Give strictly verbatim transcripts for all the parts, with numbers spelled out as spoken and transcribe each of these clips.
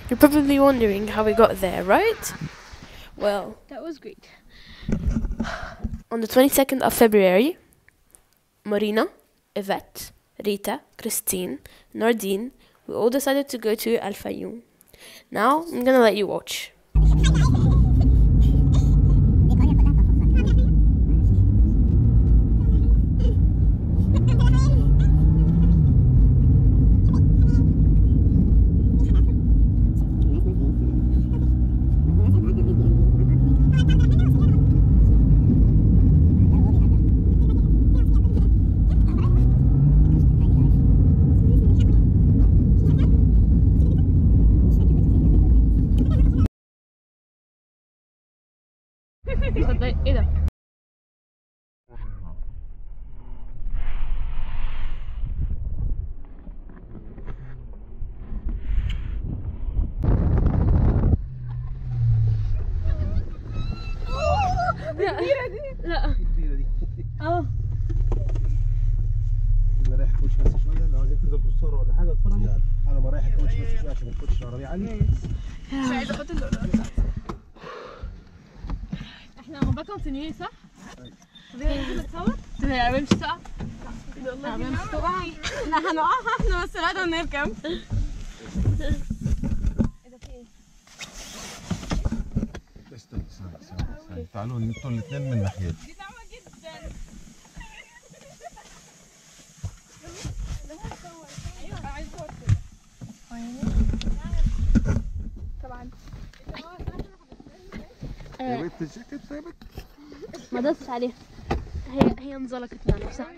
You're probably wondering how we got there, right? Well, That was great. on the twenty-second of February, Marina, Yvette, Rita, Christine, Nardine, we all decided to go to Al Fayoum. Now, I'm gonna let you watch. ايه ده؟ الكبيرة دي؟ لا الكبيرة دي اه اللي رايح كوتش بس شوية، لو عايزين تنزل تصور ولا حاجة اتفرجوا على ما رايح كوتش بس شوية عشان الكوتش العربية عالي. مش عايزة احط اللؤلؤة. احنا on va continuer صح؟ ايوه نتصور؟ العربية مش تقع؟ العربية مش تقع؟ لا هنقعها احنا بس بعد ما نركب. ايه ده في ايه؟ استنى استنى استنى تعالوا انتوا الاثنين من ناحيتي. دي ناعمة جدا. ايوه عايز اصور كده. طبعا. يا بنت الجاكيت ثابت. ما دستش عليها. هي هي انزلقت مع نفسها.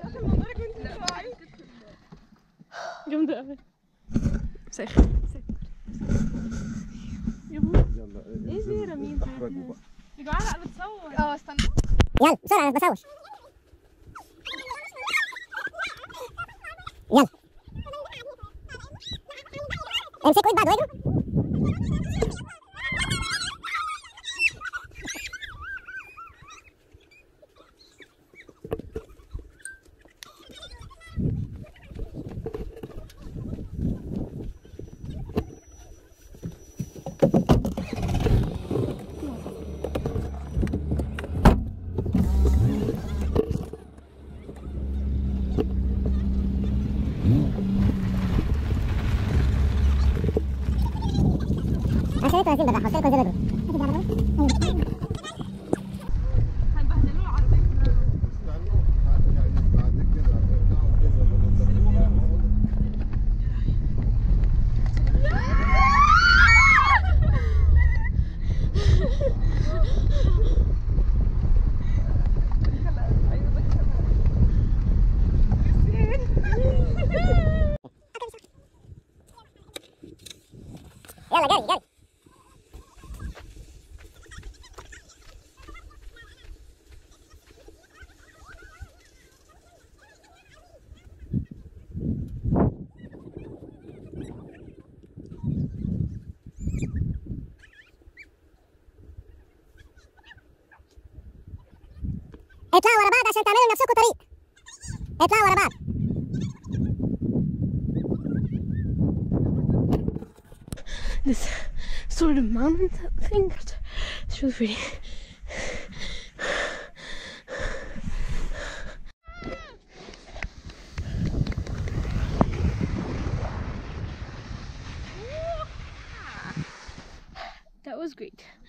جامدة قوي. ساخن. يلا ايه دي رمين؟ اخرجوا بقى. يا جماعة لا بتصور. اه استنى. يلا بسرعة أنا بصور. يلا امسكوا ايد بعض واجروا. عشان انتوا نازلين بالراحة، عشان انتوا نازلين هنبهدلوا العربية كلها. يعني بعد كده ارجعوا كده ونضربوها. يلا جري جري. اطلعوا ورا بعض عشان تعملوا لنفسكم طريق. اطلعوا ورا بعض. This sort of mountain thing, it's really pretty. That was great.